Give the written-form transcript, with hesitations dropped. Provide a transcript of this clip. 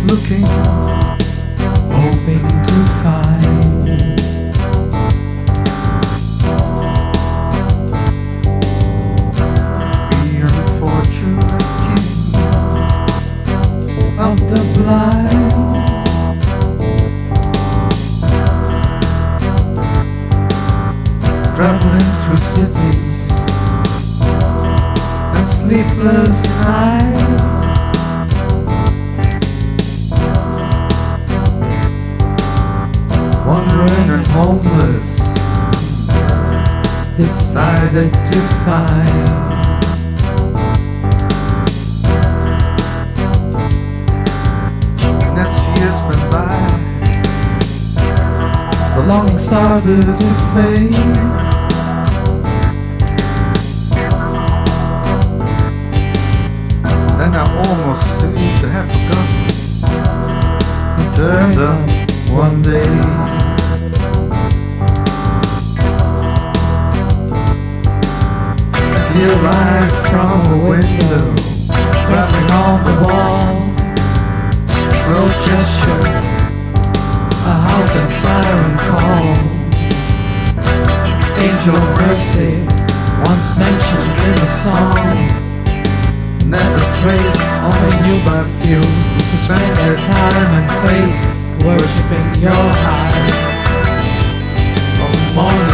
looking, hoping to find the unfortunate king of the blind. Traveling through cities and sleepless nights, wandering and homeless, decided to find and as years went by, the longing started to fade. And I almost seemed to have forgotten. It turned up one day. Dear light from a window, rapping on the wall, slow gesture, a halt and siren call. Angel of mercy, once mentioned in a song, never traced, only knew by few, who spend their time and fate worshipping your high of morning.